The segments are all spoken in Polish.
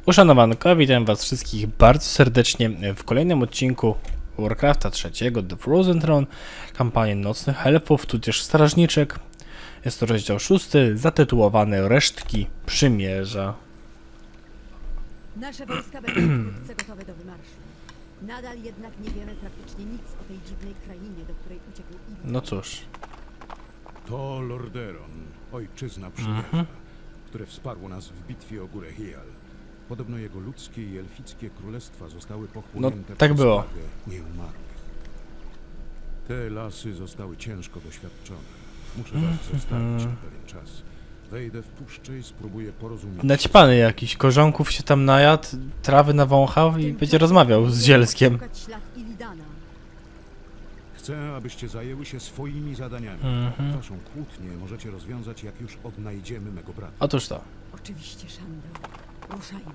Uszanowanko, witam was wszystkich bardzo serdecznie w kolejnym odcinku Warcrafta III, The Frozen Throne, kampanii Nocnych Elfów, tudzież Strażniczek. Jest to rozdział 6, zatytułowany Resztki Przymierza. Nasze wojska będą wkrótce gotowe do wymarszu. Nadal jednak nie wiemy praktycznie nic o tej dziwnej krainie, do której uciekł Idun. No cóż. To Lordaeron, ojczyzna przymierza, które wsparło nas w bitwie o górę Hial. Podobno jego ludzkie i elfickie królestwa zostały pochłonięte tak przez było. plagę nieumarłych. Te lasy zostały ciężko doświadczone. Muszę was zostawić na pewien czas. Wejdę w puszczę i spróbuję porozumieć. Naćpany jakiś, korzonków się tam najadł, trawy nawąchał i będzie rozmawiał z Zielskiem. Szukać ślad Illidana. Chcę, abyście zajęły się swoimi zadaniami. Waszą kłótnię możecie rozwiązać, jak już odnajdziemy mego brata. Otóż to. Oczywiście, Shandor. Ruszajmy.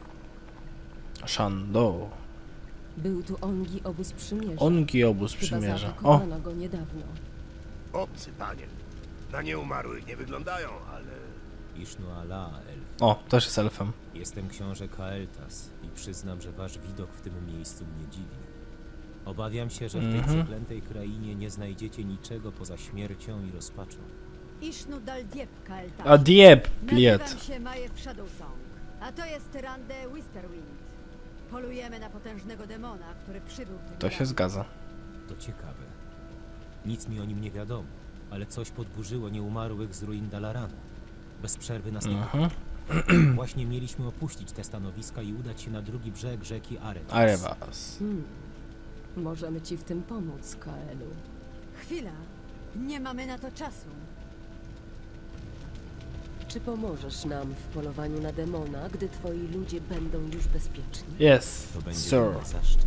Shando. Był tu Ongi obóz przymierza. Ongi obóz Chyba przymierza. O, zaatakowano go niedawno. Obcy, panie. Na nieumarłych nie wyglądają, ale... Ishnu Ala, elf. o, też jest elfem. Jestem książę Kael'thas i przyznam, że wasz widok w tym miejscu mnie dziwi. Obawiam się, że w tej przeklętej krainie nie znajdziecie niczego poza śmiercią i rozpaczą. Ishnu dal Diep Kael'thas. A dieb, Nazywam bliet. się Majew Shadowsong, a to jest Rande Whisperwind. Polujemy na potężnego demona, który przybył tym To się razem. zgadza. To ciekawe. Nic mi o nim nie wiadomo, ale coś podburzyło nieumarłych z ruin Dalaranu. Bez przerwy nas nie Właśnie mieliśmy opuścić te stanowiska i udać się na drugi brzeg rzeki Aretas. Arewas. Możemy ci w tym pomóc, Kaelu. Chwila. Nie mamy na to czasu. Czy pomożesz nam w polowaniu na demona, gdy twoi ludzie będą już bezpieczni? Yes, To będzie sir. dla nas zaszczyt.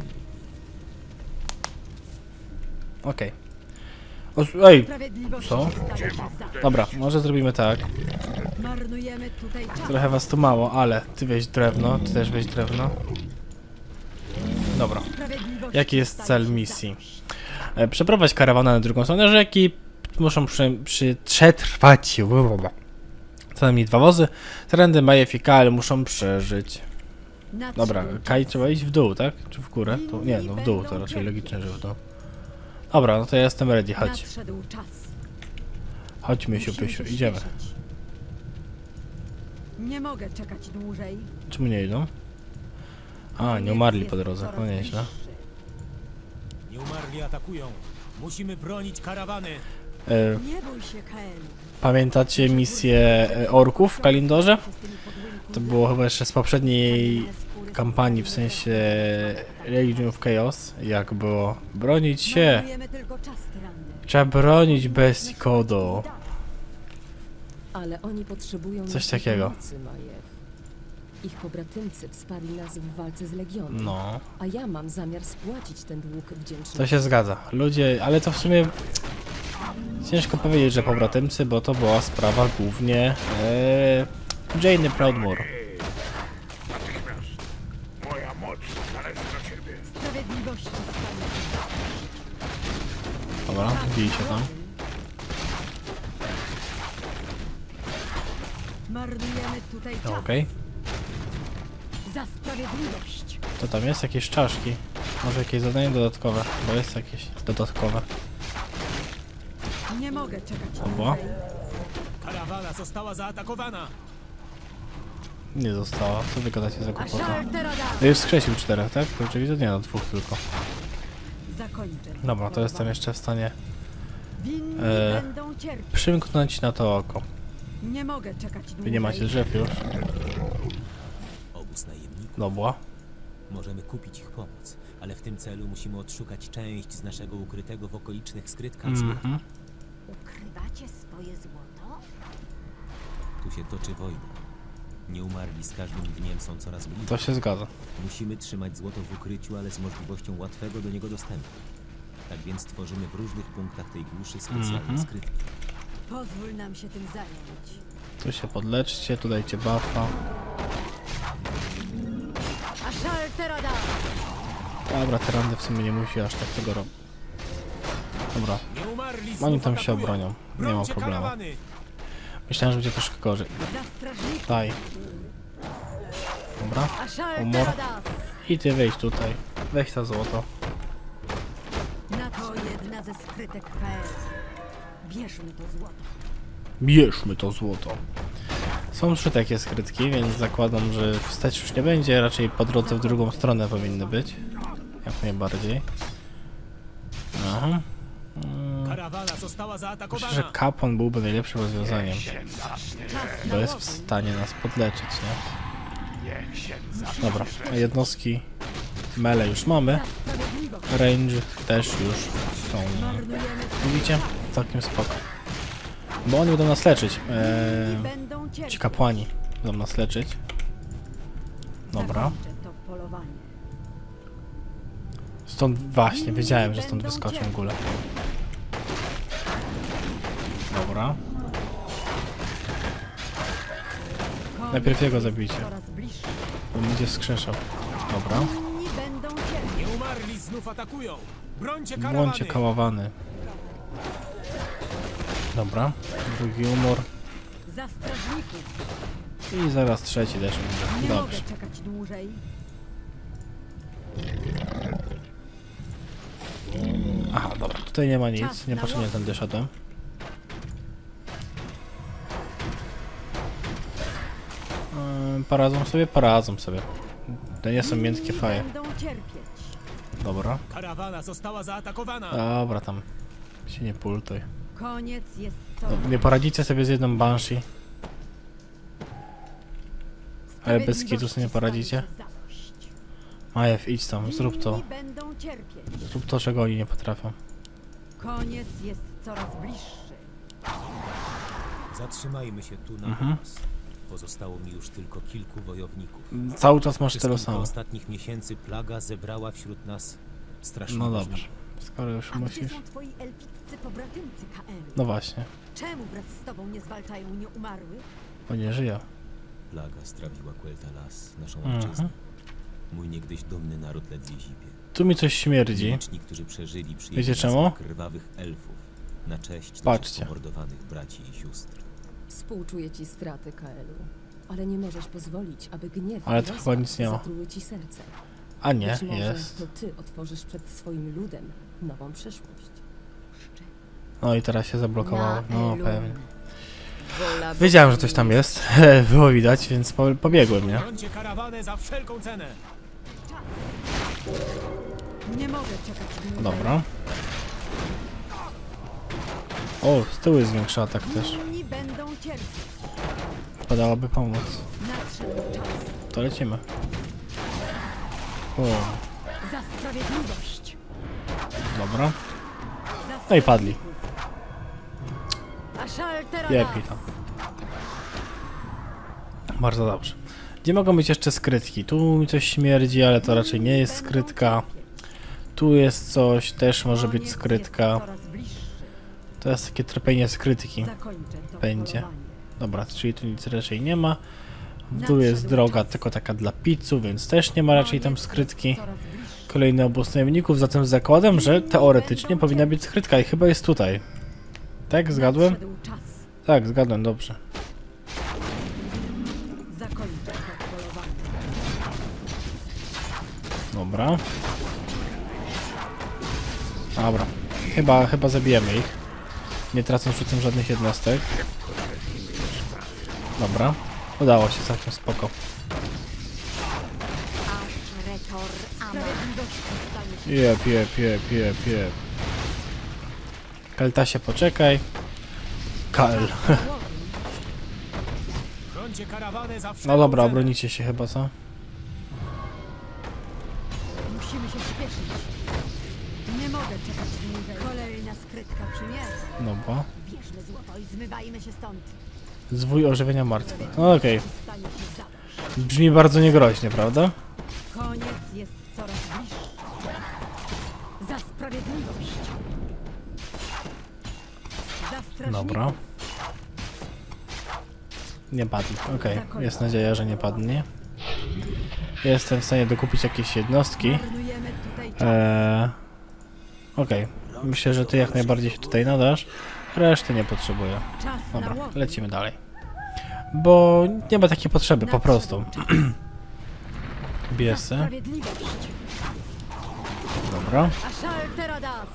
Okej. Ej, Sprawiedliwość co? staje się za. Dobra, może zrobimy tak. Marnujemy tutaj czas. Trochę was tu mało, ale ty weź drewno, ty też weź drewno. Dobra. Sprawiedliwość Jaki jest staje cel się misji? zadość. Przeprowadź karawanę na drugą stronę rzeki. Muszą przetrwać. Co najmniej 2 wozy. Trendy, Majew i Kael muszą przeżyć. Dobra, Nadszedł Kaj czas. trzeba iść w dół, tak? Czy w górę? Tu, nie, no w dół, to raczej logiczne, że w dół. Dobra, no to ja jestem ready, chodź. Nadszedł czas. Chodź, Mysiu, Musimy Pysiu, się idziemy. śpieszyć. Nie mogę czekać dłużej. Czemu nie idą? A, nie umarli po drodze, no nieźle. Nieumarli atakują. Musimy bronić karawany. Nie bój się, Kaelu. Pamiętacie misję orków w Kalindorze? To było chyba jeszcze z poprzedniej kampanii, w sensie Legion of Chaos, jak było bronić się. Marnujemy tylko czas, tyranny. Trzeba bronić bestii Kodo. Ale oni potrzebują Coś naszej takiego. pomocy, Majew. Ich pobratymcy wsparli nas w walce z Legionem, No, a ja mam zamiar spłacić ten dług wdzięczny. to się zgadza. Ludzie, ale to w sumie ciężko powiedzieć, że pobratymcy, bo to była sprawa głównie Jane'y Proudmoore. Natychmiast. Moja moc należy do ciebie. Sprawiedliwości stanie się zadość. Dobra, bij się tam. Marnujemy tutaj czas. Okej. Za sprawiedliwość. To tam jest jakieś czaszki. Może jakieś zadanie dodatkowe, bo jest jakieś dodatkowe. Nie mogę czekać Oba. dłużej. Karawana została zaatakowana. Nie została. Co wy gadacie za A głupota? Shalterada Już skrzesił 4, tak? To oczywiście nie, no 2 tylko. zakończę. Dobra, to jestem jeszcze w stanie Winni e, będą cierpieć. przymknąć na to oko. Nie mogę czekać dłużej. Wy nie macie drzew już. Obóz najemników. Dobra. Możemy kupić ich pomoc, ale w tym celu musimy odszukać część z naszego ukrytego w okolicznych skrytkach złota. Ukrywacie swoje złoto? Tu się toczy wojna. Nieumarli z każdym dniem są coraz bliżej. To się zgadza. Musimy trzymać złoto w ukryciu, ale z możliwością łatwego do niego dostępu. Tak więc tworzymy w różnych punktach tej głuszy specjalne skrytki. Pozwól nam się tym zająć. Tu się podleczcie, tu dajcie buffa. A Shalterada Dobra, te randy w sumie nie musi aż tak tego robić. Dobra, Nieumarli oni tam się obronią. Nie ma problemu. Myślałem, że będzie troszkę gorzej. za strażników. Daj. Dobra. Ashal Humor. Teradas. I ty wejdź tutaj. Weź to złoto. Na to jedna ze skrytek KL. Bierzmy to złoto. Bierzmy to złoto. Są 3 takie skrytki, więc zakładam, że wstecz już nie będzie. Raczej po drodze w drugą stronę powinny być. Jak najbardziej. Aha. Karawana została Myślę, zaatakowana. że kapłan byłby najlepszym rozwiązaniem. Czas Bo na jest w łowień. stanie nas podleczyć, nie? Dobra, a jednostki melee już mamy. Sprawiedliwość. Range też już są. Marnujemy Widzicie? Całkiem spoko. Bo oni będą nas leczyć. i będą cierpieć. Ci kapłani będą nas leczyć. Dobra. Zakończę to polowanie. Stąd właśnie, wiedziałem, że stąd wyskoczą w ogóle. Dobra. Najpierw jego zabijcie. Coraz bliższy. On będzie skrzeszał. Dobra. Inni będą cierpieć. Nieumarli znów atakują. Brońcie karawany. Błądźcie kaławany. Dobra. Drugi humor. Za strażników. I zaraz trzeci też będzie. Nie Dobrze. mogę czekać dłużej. Aha, dobra. Tutaj nie ma nic. Niepotrzebnie tędy szedłem. Poradzą sobie? Poradzą sobie. To nie są miętkie Inni faje. będą cierpieć. Dobra. Karawana została zaatakowana. Dobra, tam się nie pultuj. Koniec jest co. No, nie poradzicie sobie z jedną Banshee, ale bez kitu sobie nie poradzicie? Majew, idź tam, zrób to. Inni będą cierpieć. Zrób to, czego oni nie potrafią. Koniec jest coraz bliższy. Zatrzymajmy się tu na Mhm. nas. Pozostało mi już tylko kilku wojowników. Cały czas masz Przez tyle kilka samo. ostatnich miesięcy plaga zebrała wśród nas straszną No dobrze. żniwo. Skoro już A gdzie musisz. są twoi elficcy pobratymcy KL? No właśnie, Czemu wraz z tobą nie zwalczają nieumarłych? bo nie żyje. Plaga strawiła Quel'Thalas, naszą Mhm. ojczyznę. Mój niegdyś dumny naród ledwie zipie. Tu mi coś śmierdzi. Liczni, którzy przeżyli, Wiecie przyjęli czemu? nas krwawych elfów na cześć Patrzcie. naszych pomordowanych braci i sióstr. Współczuję ci straty, Kaelu. Ale nie możesz pozwolić, aby gniew Ale i to rozpacz chyba nic nie ma. zatruły ci serce. A nie, Być może jest. to ty otworzysz przed swoim ludem nową przyszłość. No i teraz się zablokowało. No Elum. pewnie. Wola Wiedziałem, że coś tam jest. Było widać, więc pobiegłem, nie? Brońcie karawanę za wszelką cenę. Nie mogę czekać dłużej. Dobra. O, z tyłu jest większy atak też. Inni będą cierpieć. Padałaby pomóc. Nadszedł czas. To lecimy. O, Za sprawiedliwość. dobra. Za No i padli. Ashal Teradas. Lepiej tam. Bardzo dobrze. Gdzie mogą być jeszcze skrytki? Tu mi coś śmierdzi, ale to raczej nie jest skrytka. Tu jest coś, też może być Koniec skrytka. jest coraz bliższy. To jest takie tropienie skrytki. Zakończę to Będzie. polowanie. Dobra, czyli tu nic raczej nie ma. W dół jest droga tylko taka dla pizzów, więc też nie ma raczej tam Koniec skrytki. jest coraz bliższy. Kolejny obóz najemników, zatem zakładam, że teoretycznie powinna być skrytka i chyba jest tutaj. Tak, zgadłem? Nadszedł czas. Tak, zgadłem, dobrze. Zakończę to polowanie. Dobra. Dobra. Chyba zabijemy ich. Nie tracąc przy tym żadnych jednostek. Dobra. Udało się, całkiem spoko. Sprawiedliwość stanie się. Jep. Keltasie, poczekaj. KL. Brońcie karawanę za wszelką No dobra, cenę. obronicie się chyba, co? Musimy się śpieszyć. Nie mogę czekać dłużej. Kolejna skrytka przymierza. No bo. Bierzmy złoto i zmywajmy się stąd. Zwój ożywienia martwych. No okej. Stanie się zadość. Brzmi bardzo niegroźnie, prawda? Koniec jest coraz bliższy. Za sprawiedliwość. Za strażników. Dobra. Nie padli. Okej, jest nadzieja, że nie padnie. Jestem w stanie dokupić jakieś jednostki. Marnujemy tutaj czas. Okej. Myślę, że ty jak najbardziej się tutaj nadasz. Reszty nie potrzebuję. Czas Dobra, na łowień. lecimy dalej. Bo nie ma takiej potrzeby, po prostu. Nadszedł czas. Biesy. Sprawiedliwość. Dobra. Ashal Teradas.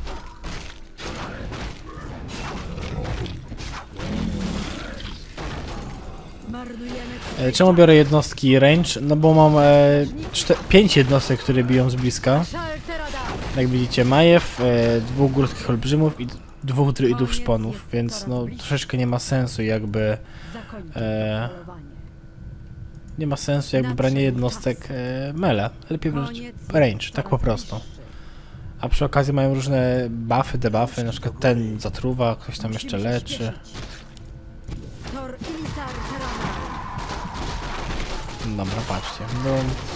Marnujemy Czemu biorę jednostki range? No bo mam 5 jednostek, które biją z bliska. Ashal Teradas. Jak widzicie, Majew, 2 górskich olbrzymów i 2 druidów szponów, więc no troszeczkę nie ma sensu jakby Zakończyć polowanie. nie ma sensu jakby branie jednostek mele. Lepiej brać range, tak po prostu. A przy okazji mają różne buffy, debuffy, na przykład ten zatruwa, ktoś tam jeszcze leczy. Tor Ilisar Terana. Dobra, patrzcie. No.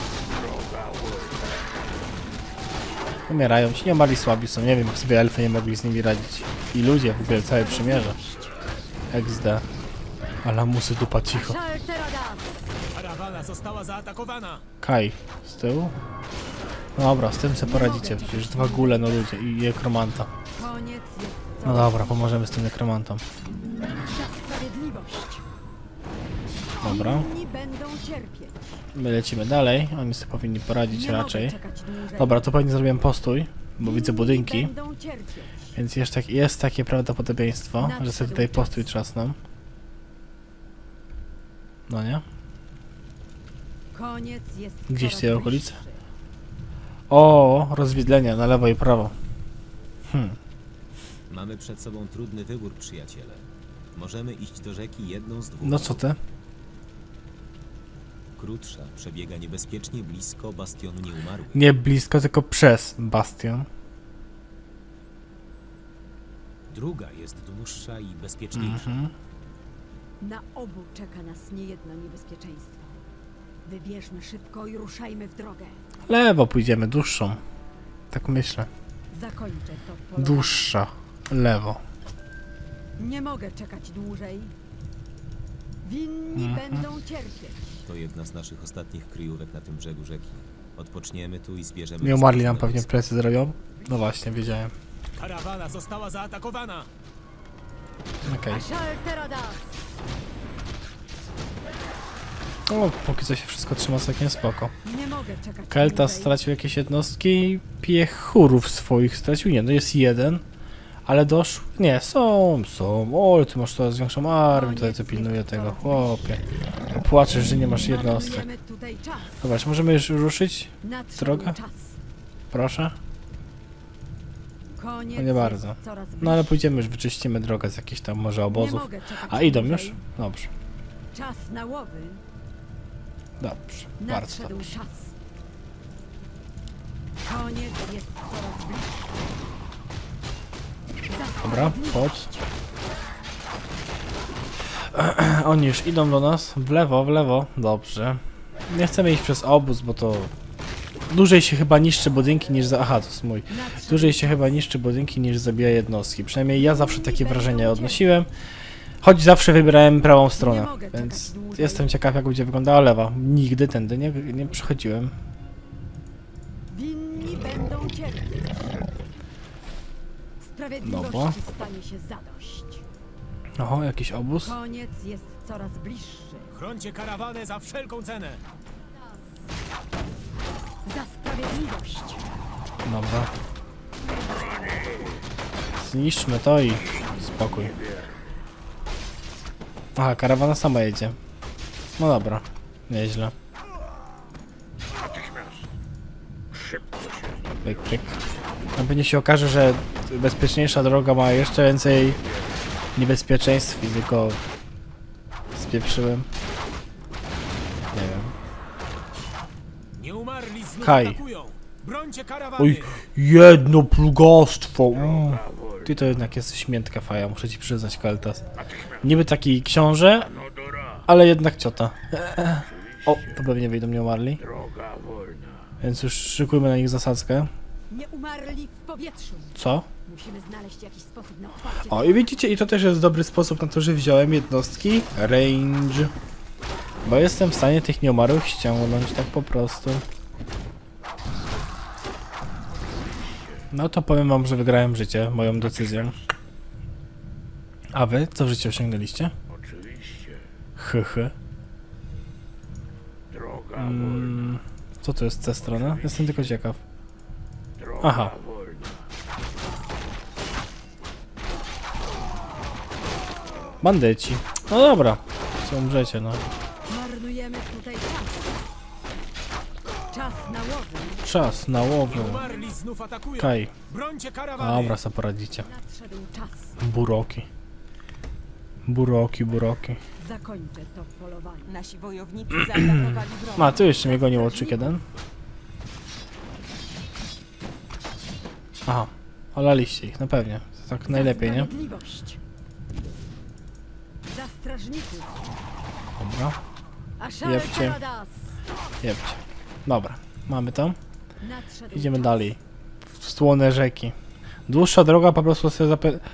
Umierają ci, nie mali słabi są, nie wiem jak sobie elfy nie mogli z nimi radzić. I ludzie, w ogóle całe przymierze. XD. Alamusy dupa cicho. Ashal Teradas. Karawana została zaatakowana! Kaj, z tyłu? No dobra, z tym sobie poradzicie, przecież 2 gule no ludzie i nekromanta. Koniec jest. No dobra, pomożemy z tym nekromantom. Za sprawiedliwość. Dobra, Inni będą cierpieć. my lecimy dalej, oni sobie powinni poradzić Nie raczej. mogę czekać dłużej. Dobra, tu pewnie zrobiłem postój, bo widzę budynki, Będą cierpieć. więc jest takie prawdopodobieństwo, że sobie tutaj postój trzasną. No nie? Koniec jest. Gdzieś coraz w tej okolicy? bliższy. O, rozwidlenia na lewo i prawo. Mamy przed sobą trudny wybór, przyjaciele. Możemy iść do rzeki jedną z 2. No co ty? Krótsza przebiega niebezpiecznie blisko bastionu nieumarłych. Nie blisko, tylko przez bastion. Druga jest dłuższa i bezpieczniejsza. Na obu czeka nas niejedno niebezpieczeństwo. Wybierzmy szybko i ruszajmy w drogę. Lewo pójdziemy, dłuższą. Tak myślę. Zakończę to polowanie. Dłuższa. Lewo. Nie mogę czekać dłużej. Winni będą cierpieć. To jedna z naszych ostatnich kryjówek na tym brzegu rzeki. Odpoczniemy tu i zbierzemy... Nie umarli nam dostępne pewnie wojsko. plecy zrobią. No właśnie, wiedziałem. Karawana została zaatakowana! Okej. Ashal Teradas. No, póki co się wszystko trzyma całkiem spoko. Nie mogę czekać Keltas dłużej. stracił jakieś jednostki, piechurów swoich stracił, nie, no jest jeden, ale doszło, nie, są, o, ty masz coraz większą armię, tutaj co pilnuje tego, chłopie. Płaczesz, że nie masz jednostek. Marnujemy tutaj czas. Dobra, czy możemy już ruszyć? Nadszedł Droga? czas. Proszę? Koniec No nie jest bardzo. coraz No ale bliższy. pójdziemy już, wyczyścimy drogę z jakichś tam może Nie obozów. mogę czekać A idą dłużej. już? Dobrze, Czas na łowy. dobrze, bardzo Nadszedł dobrze. czas. Koniec jest coraz bliższy. Za Dobra, pod. Oni już idą do nas. W lewo, dobrze. Nie chcemy iść przez obóz, bo to... Dłużej się chyba niszczy budynki niż za... Aha, to jest mój. nadszedł Dłużej się chyba niszczy budynki niż zabija jednostki. Przynajmniej ja zawsze takie wrażenia odnosiłem. Choć zawsze wybierałem prawą stronę, więc jestem ciekaw jak będzie wyglądała lewa. Nigdy tędy nie przechodziłem. Winni będą cierpieć. Sprawiedliwości Dobra. stanie się zadość. Oho, jakiś obóz. Koniec jest coraz bliższy. Chrońcie karawanę za wszelką cenę! Za sprawiedliwość. Dobra. Zniszczmy to i spokój. Aha, karawana sama jedzie. No dobra, nieźle. Pyk, pyk. A pewnie się okaże, że bezpieczniejsza droga ma jeszcze więcej niebezpieczeństw i tylko spieprzyłem. Nie wiem. Nieumarli znów Kaj. atakują! Brońcie karawany! Oj, jedno plugostwo! Ty to jednak jesteś miętka faja, muszę ci przyznać, Keltas. Niby taki książę, ale jednak ciota. O, to pewnie wyjdą nieumarli. Więc już szykujmy na nich zasadzkę. Nie umarli w powietrzu. Co? Musimy znaleźć jakiś sposób na otwarcie. O, i widzicie, i to też jest dobry sposób na to, że wziąłem jednostki range. Bo jestem w stanie tych nieumarłych ściągnąć tak po prostu. No to powiem wam, że wygrałem życie moją decyzją. A wy? Co w życiu osiągnęliście? Oczywiście. Hychy. Droga Co Co to jest ta strona? Jestem tylko ciekaw. Aha. Bandyci. No dobra. Co umrzecie, no. Marnujemy tutaj czas. Czas na łowy. Czas na łowy. Umarli znów atakują. Kaj. Brońcie karawany. Dobra, co poradzicie. Nadszedł czas. Buroki. Buroki, buroki. Zakończę to polowanie. Nasi wojownicy zaatakowali wroga. A, tu jeszcze mnie gonił łoczyk jeden. Aha. Olaliście ich, no pewnie. Tak najlepiej, nie? Sprawiedliwość. Za strażników. Dobra. Ashal Jebcie. Karadas. Jebcie. Dobra. Mamy to. Nadszedł Idziemy czas. dalej. W stłone rzeki. Dłuższa droga, po prostu sobie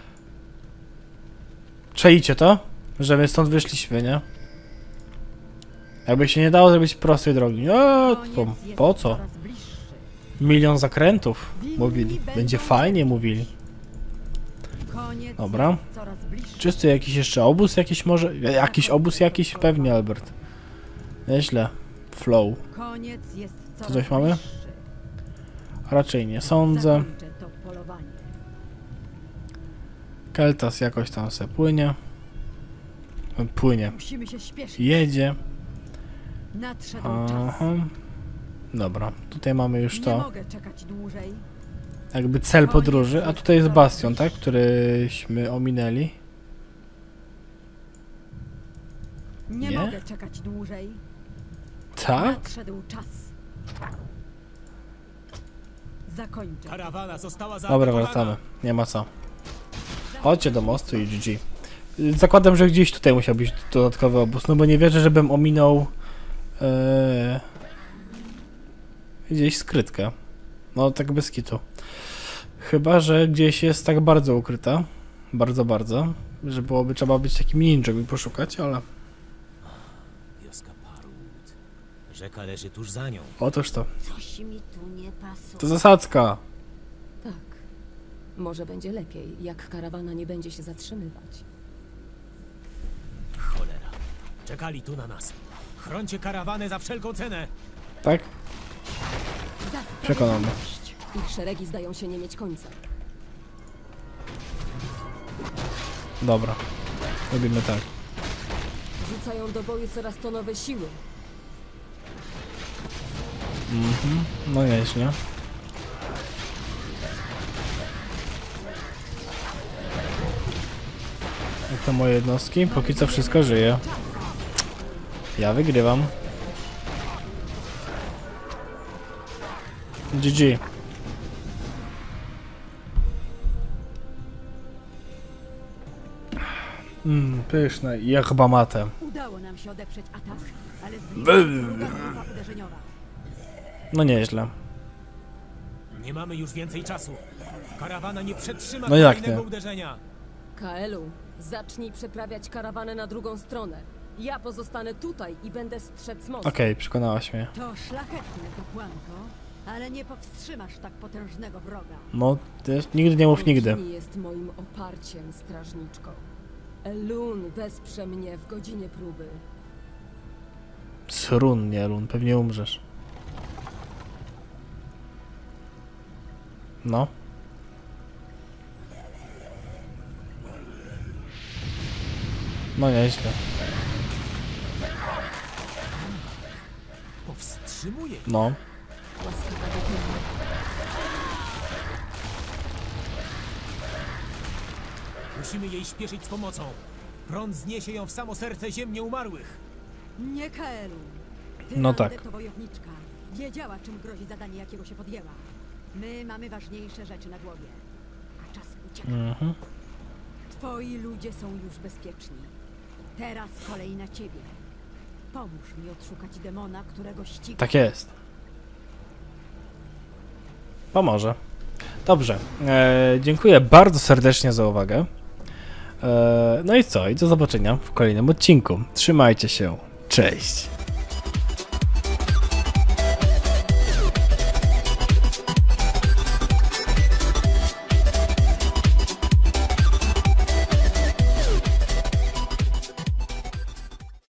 Czaicie to? Że my stąd wyszliśmy, nie? Jakby się nie dało zrobić prostej drogi. O, Koniec to, jest po co? coraz bliższy. 1 000 000 zakrętów, mówili. Będzie fajnie, mówili. Koniec Dobra. jest coraz bliższy. Czy jest tu jakiś jeszcze obóz jakiś może? Jakiś obóz jakiś? Pewnie, Albert. Nieźle. Flow. Koniec jest coraz coś mamy? bliższy. Raczej nie sądzę. Zakończę to polowanie. Keltas jakoś tam se płynie. Płynie. Musimy się śpieszyć. Jedzie. Nadszedł czas. Aha. Dobra, tutaj mamy już Nie to. mogę czekać dłużej. Jakby cel podróży, a tutaj jest bastion, tak? Któryśmy ominęli. Nie, Nie? mogę czekać dłużej. Tak? Nadszedł czas. Zakończę. Karawana została Dobra, zaatakowana. wracamy. Nie ma co. Chodźcie do mostu i GG. Zakładam, że gdzieś tutaj musiał być dodatkowy obóz, no bo nie wierzę, żebym ominął gdzieś skrytkę. No tak bez kitu. Chyba, że gdzieś jest tak bardzo ukryta. Bardzo, bardzo. Że byłoby trzeba być takim ninją i poszukać, ale... Wioska Parut. Rzeka leży tuż za nią. Otóż to. Coś mi tu nie pasuje. To zasadzka. Tak. Może będzie lepiej, jak karawana nie będzie się zatrzymywać. Cholera. Czekali tu na nas. Chrońcie karawanę za wszelką cenę. Tak? Przekonamy. Ich szeregi zdają się nie mieć końca. Dobra. Robimy tak. Rzucają do boju coraz to nowe siły. No nieźle. Jak to moje jednostki? Póki co wszystko żyje. Ja wygrywam. GG. Pyszne. Ja chyba matę. Udało nam się odeprzeć atak, ale zbliżyła się druga grupa uderzeniowa. No nieźle. Nie mamy już więcej czasu. Karawana nie przetrzyma No jak kolejnego nie? uderzenia. Kaelu, zacznij przeprawiać karawanę na drugą stronę. Ja pozostanę tutaj i będę strzec most. Okej, przekonałaś mnie. To szlachetne, kapłanko, ale nie powstrzymasz tak potężnego wroga. No, też nigdy nie mów nigdy. Bogini jest moim oparciem, strażniczko. Elun wesprze mnie w godzinie próby. Srun, nie Lun, pewnie umrzesz. No. No nieźle. Powstrzymuje. No. Łaskawa bohynia. Musimy jej śpieszyć z pomocą. Prąd zniesie ją w samo serce ziem nieumarłych. Nie Kaelu. No tak. To wojowniczka. Wiedziała, czym grozi zadanie, jakiego się podjęła. My mamy ważniejsze rzeczy na głowie. A czas ucieka. Mhm. Twoi ludzie są już bezpieczni. Teraz kolej na ciebie. Pomóż mi odszukać demona, którego ściga. Tak jest. Pomoże. Dobrze. Dziękuję bardzo serdecznie za uwagę. No i co? I do zobaczenia w kolejnym odcinku. Trzymajcie się. Cześć.